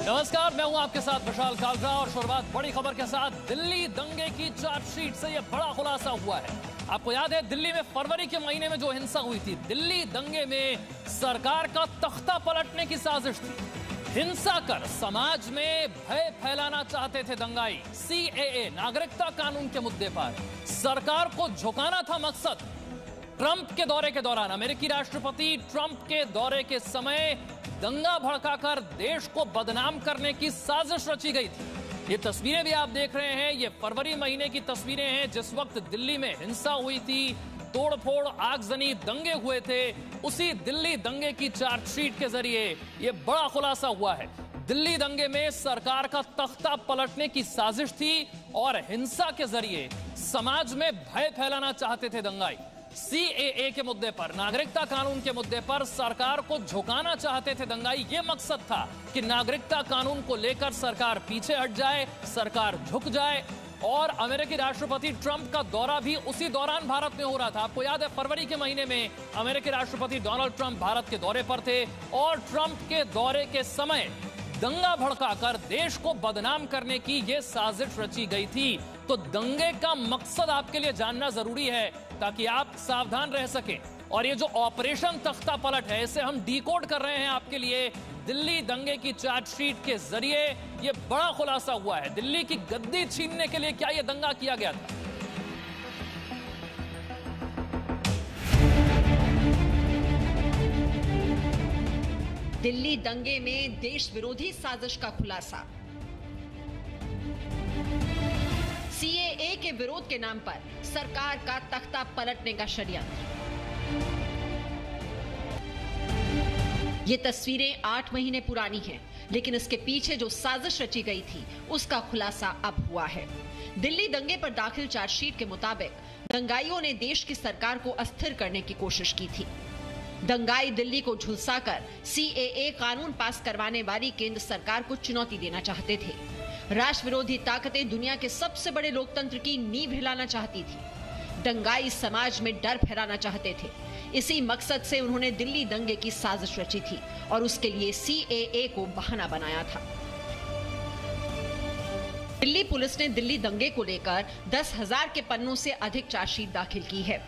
नमस्कार, मैं हूं आपके साथ विशाल कालरा और शुरुआत बड़ी खबर के साथ। दिल्ली दंगे की चार्जशीट से यह बड़ा खुलासा हुआ है। आपको याद है दिल्ली में फरवरी के महीने में जो हिंसा हुई थी, दिल्ली दंगे में सरकार का तख्ता पलटने की साजिश थी। हिंसा कर समाज में भय फैलाना चाहते थे दंगाई। सीएए नागरिकता कानून के मुद्दे पर सरकार को झुकाना था मकसद। ट्रंप के दौरे के दौरान, अमेरिकी राष्ट्रपति ट्रंप के दौरे के समय दंगा भड़काकर देश को बदनाम करने की साजिश रची गई थी। ये तस्वीरें भी आप देख रहे हैं, ये फरवरी महीने की तस्वीरें हैं जिस वक्त दिल्ली में हिंसा हुई थी, तोड़फोड़, आगजनी, दंगे हुए थे। उसी दिल्ली दंगे की चार्जशीट के जरिए ये बड़ा खुलासा हुआ है। दिल्ली दंगे में सरकार का तख्ता पलटने की साजिश थी और हिंसा के जरिए समाज में भय फैलाना चाहते थे दंगाई। सीएए के मुद्दे पर, नागरिकता कानून के मुद्दे पर सरकार को झुकाना चाहते थे दंगाई। ये मकसद था कि नागरिकता कानून को लेकर सरकार पीछे हट जाए, सरकार झुक जाए। और अमेरिकी राष्ट्रपति ट्रंप का दौरा भी उसी दौरान भारत में हो रहा था। आपको याद है फरवरी के महीने में अमेरिकी राष्ट्रपति डोनाल्ड ट्रंप भारत के दौरे पर थे और ट्रंप के दौरे के समय दंगा भड़काकर देश को बदनाम करने की यह साजिश रची गई थी। तो दंगे का मकसद आपके लिए जानना जरूरी है ताकि आप सावधान रह सकें। और ये जो ऑपरेशन तख्ता पलट है, इसे हम डिकोड कर रहे हैं आपके लिए। दिल्ली दंगे की चार्जशीट के जरिए ये बड़ा खुलासा हुआ है। दिल्ली की गद्दी छीनने के लिए क्या यह दंगा किया गया था? दिल्ली दंगे में देश विरोधी साजिश का खुलासा। सीएए के विरोध के नाम पर सरकार का तख्ता पलटने का षड्यंत्र। ये तस्वीरें 8 महीने पुरानी हैं, लेकिन इसके पीछे जो साजिश रची गई थी उसका खुलासा अब हुआ है। दिल्ली दंगे पर दाखिल चार्जशीट के मुताबिक दंगाइयों ने देश की सरकार को अस्थिर करने की कोशिश की थी। दंगाई दिल्ली को झुलसाकर सीएए कानून पास करवाने वाली केंद्र सरकार को चुनौती देना चाहते थे। राष्ट्र विरोधी ताकतें दुनिया के सबसे बड़े लोकतंत्र की नींव हिलाना चाहती थी। दंगाई समाज में डर फैलाना चाहते थे। इसी मकसद से उन्होंने दिल्ली दंगे की साजिश रची थी और उसके लिए सीएए को बहाना बनाया था। दिल्ली पुलिस ने दिल्ली दंगे को लेकर 10,000 के पन्नों से अधिक चार्जशीट दाखिल की है।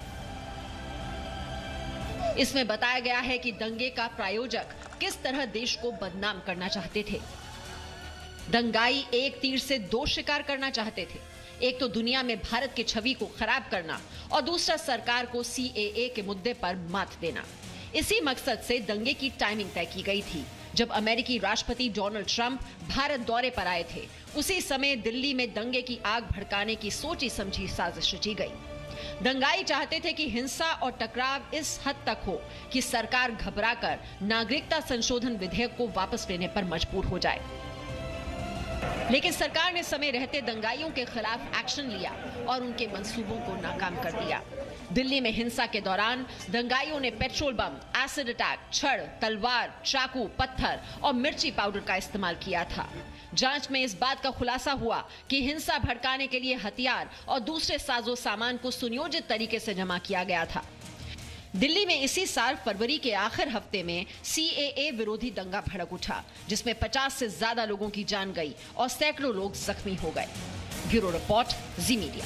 इसमें बताया गया है कि दंगे का प्रायोजक किस तरह देश को बदनाम करना चाहते थे। दंगाई एक तीर से 2 शिकार करना चाहते थे। एक तो दुनिया में भारत की छवि को खराब करना और दूसरा सरकार को सीएए के मुद्दे पर मात देना। इसी मकसद से दंगे की टाइमिंग तय की गई थी। जब अमेरिकी राष्ट्रपति डोनाल्ड ट्रंप भारत दौरे पर आए थे, उसी समय दिल्ली में दंगे की आग भड़काने की सोची समझी साजिश रची गई। दंगाई चाहते थे कि हिंसा और टकराव इस हद तक हो कि सरकार घबराकर नागरिकता संशोधन विधेयक को वापस लेने पर मजबूर हो जाए। लेकिन सरकार ने समय रहते दंगाइयों के खिलाफ एक्शन लिया और उनके मंसूबों को नाकाम कर दिया। दिल्ली में हिंसा के दौरान दंगाइयों ने पेट्रोल बम, एसिड अटैक, छड़, तलवार, चाकू, पत्थर और मिर्ची पाउडर का इस्तेमाल किया था। जांच में इस बात का खुलासा हुआ कि हिंसा भड़काने के लिए हथियार और दूसरे साजो सामान को सुनियोजित तरीके से जमा किया गया था। दिल्ली में इसी साल फरवरी के आखिर हफ्ते में सीएए विरोधी दंगा भड़क उठा, जिसमें 50 से ज्यादा लोगों की जान गई और सैकड़ों लोग जख्मी हो गए। Bureau report, Zee media.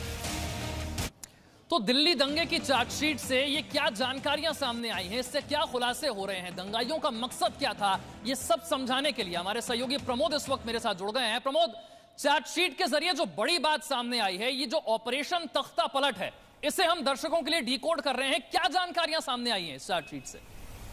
तो दिल्ली दंगे की चार्जशीट से ये क्या जानकारियां सामने आई हैं, इससे क्या खुलासे हो रहे हैं, दंगाइयों का मकसद क्या था, ये सब समझाने के लिए हमारे सहयोगी प्रमोद इस वक्त मेरे साथ जुड़ गए हैं। प्रमोद, चार्जशीट के जरिए जो बड़ी बात सामने आई है, ये जो ऑपरेशन तख्ता पलट है, इसे हम दर्शकों के लिए डिकोड कर रहे हैं। क्या जानकारियां सामने आई हैं इस चार्जशीट से?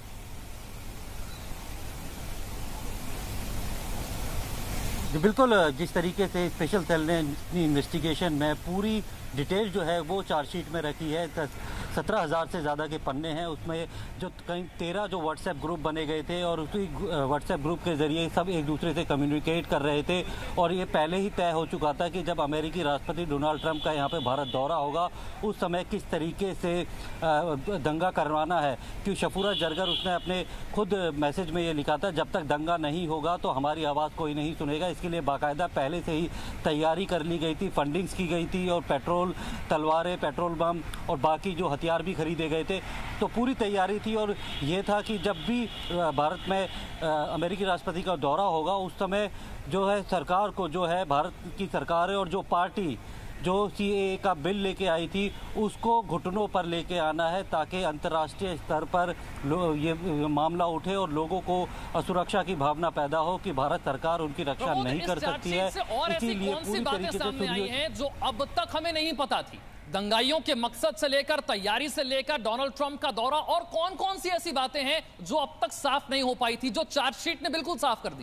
बिल्कुल, जिस तरीके से स्पेशल सेल ने अपनी इन्वेस्टिगेशन में पूरी डिटेल जो है वो चार्जशीट में रखी है। 17,000 से ज़्यादा के पन्ने हैं। उसमें जो कहीं 13 जो व्हाट्सएप ग्रुप बने गए थे और उसी व्हाट्सएप ग्रुप के ज़रिए सब एक दूसरे से कम्युनिकेट कर रहे थे। और ये पहले ही तय हो चुका था कि जब अमेरिकी राष्ट्रपति डोनाल्ड ट्रंप का यहाँ पे भारत दौरा होगा, उस समय किस तरीके से दंगा करवाना है। कि शफूरा जरगर उसने अपने खुद मैसेज में ये लिखा था, जब तक दंगा नहीं होगा तो हमारी आवाज़ कोई नहीं सुनेगा। इसके लिए बाकायदा पहले से ही तैयारी कर ली गई थी, फंडिंग्स की गई थी और पेट्रोल, तलवारें, पेट्रोल बम और बाकी जो हथियार हथियार भी खरीदे गए थे। तो पूरी तैयारी थी और ये था कि जब भी भारत में अमेरिकी राष्ट्रपति का दौरा होगा उस समय जो है सरकार को, जो है भारत की सरकार है और जो पार्टी जो सीएए का बिल लेके आई थी उसको घुटनों पर लेके आना है, ताकि अंतर्राष्ट्रीय स्तर पर ये मामला उठे और लोगों को असुरक्षा की भावना पैदा हो कि भारत सरकार उनकी रक्षा नहीं कर सकती है। इसीलिए पूरी तरीके से सामने आई हैं जो अब तक हमें नहीं पता थी, दंगाइयों के मकसद से लेकर, तैयारी से लेकर, डोनाल्ड ट्रंप का दौरा, और कौन कौन सी ऐसी बातें हैं जो अब तक साफ नहीं हो पाई थी, जो चार्जशीट ने बिल्कुल साफ कर दी?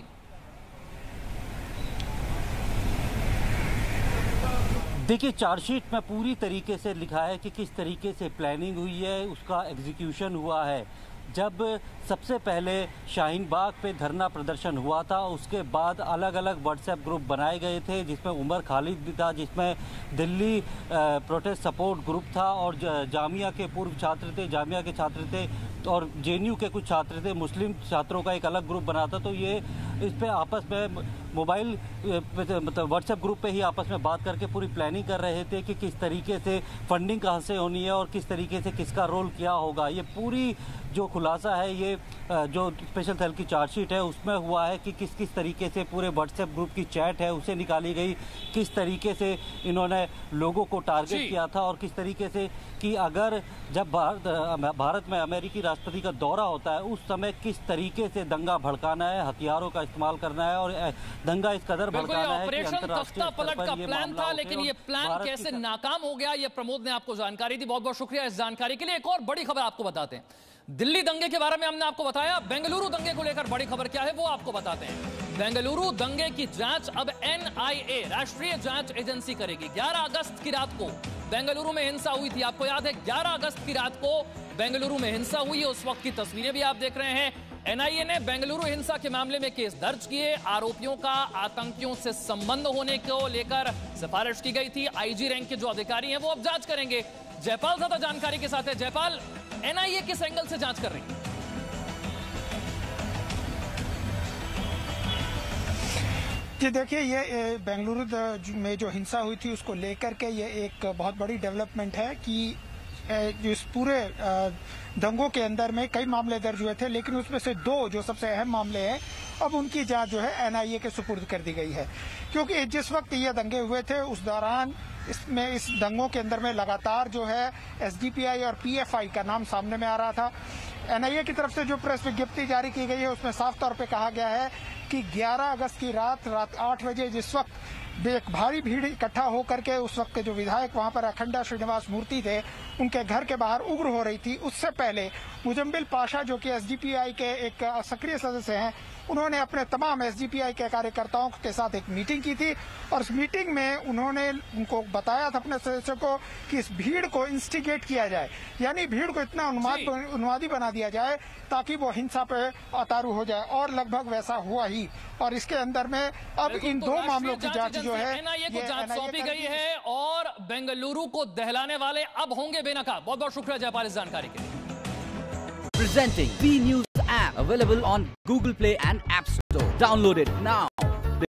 देखिए, चार्जशीट में पूरी तरीके से लिखा है कि किस तरीके से प्लानिंग हुई है, उसका एग्जीक्यूशन हुआ है। जब सबसे पहले शाहीन बाग पे धरना प्रदर्शन हुआ था, उसके बाद अलग अलग व्हाट्सएप ग्रुप बनाए गए थे जिसमें उमर खालिद भी था, जिसमें दिल्ली प्रोटेस्ट सपोर्ट ग्रुप था और जामिया के पूर्व छात्र थे, जामिया के छात्र थे और जेएनयू के कुछ छात्र थे, मुस्लिम छात्रों का एक अलग ग्रुप बना था। तो ये इस पे आपस में मोबाइल मतलब व्हाट्सएप ग्रुप पे ही आपस में बात करके पूरी प्लानिंग कर रहे थे कि किस तरीके से फंडिंग कहाँ से होनी है और किस तरीके से किसका रोल क्या होगा। ये पूरी जो खुलासा है, ये जो स्पेशल सेल की चार्जशीट है उसमें हुआ है कि किस किस तरीके से पूरे व्हाट्सएप ग्रुप की चैट है उसे निकाली गई, किस तरीके से इन्होंने लोगों को टारगेट किया था और किस तरीके से कि अगर जब भारत में अमेरिकी राष्ट्रपति का दौरा होता है उस समय किस तरीके से दंगा भड़काना है, हथियारों का इस्तेमाल करना है और दंगा इस कदर भड़काना है कि अंतर्राष्ट्रीय पलट का प्लान था, लेकिन ये प्लान कैसे नाकाम हो गया, ये प्रमोद ने आपको जानकारी दी। बहुत बहुत शुक्रिया इस जानकारी के लिए। एक और बड़ी खबर आपको बताते हैं, दिल्ली दंगे के बारे में हमने आपको बताया, बेंगलुरु दंगे को लेकर बड़ी खबर क्या है वो आपको बताते हैं। बेंगलुरु दंगे की जांच अब एनआईए, राष्ट्रीय जांच एजेंसी करेगी। 11 अगस्त की रात को बेंगलुरु में हिंसा हुई थी, आपको याद है 11 अगस्त की रात को बेंगलुरु में हिंसा हुई है, उस वक्त की तस्वीरें भी आप देख रहे हैं। एनआईए ने बेंगलुरु हिंसा के मामले में केस दर्ज किए, आरोपियों का आतंकियों से संबंध होने को लेकर सिफारिश की गई थी। आईजी रैंक के जो अधिकारी हैं वो अब जांच करेंगे। जयपाल ज्यादा जानकारी के साथ है। जयपाल, एनआईए किस एंगल से जांच कर रही है? जी देखिए, ये बेंगलुरु में जो हिंसा हुई थी उसको लेकर के ये एक बहुत बड़ी डेवलपमेंट है कि इस पूरे दंगों के अंदर में कई मामले दर्ज हुए थे, लेकिन उसमें से 2 जो सबसे अहम मामले हैं अब उनकी जांच जो है एनआईए के सुपुर्द कर दी गई है। क्योंकि जिस वक्त ये दंगे हुए थे उस दौरान इस दंगों के अंदर में लगातार जो है एसडीपीआई और पीएफआई का नाम सामने में आ रहा था। एनआईए की तरफ से जो प्रेस विज्ञप्ति जारी की गई है उसमें साफ तौर पे कहा गया है कि 11 अगस्त की रात 8 बजे जिस वक्त एक भारी भीड़ इकट्ठा होकर के उस वक्त के जो विधायक वहां पर अखंडा श्रीनिवास मूर्ति थे उनके घर के बाहर उग्र हो रही थी, उससे पहले मुजम्मिल पाशा जो कि एसडीपीआई के एक सक्रिय सदस्य हैं, उन्होंने अपने तमाम एसडीपीआई के कार्यकर्ताओं के साथ एक मीटिंग की थी और उस मीटिंग में उन्होंने उनको बताया था अपने सदस्यों को कि इस भीड़ को इंस्टिगेट किया जाए, यानी भीड़ को इतना उन्मादी बना दिया जाए ताकि वो हिंसा पे उतारू हो जाए, और लगभग वैसा हुआ ही। और इसके अंदर में अब इन 2 मामलों की जांच जो है एनआईए को जांच सौंपी गई है और बेंगलुरु को दहलाने वाले अब होंगे बेनकाब। बहुत बहुत शुक्रिया जयपाल इस जानकारी के लिए। Presenting B News app available on Google Play and App Store. Download it now.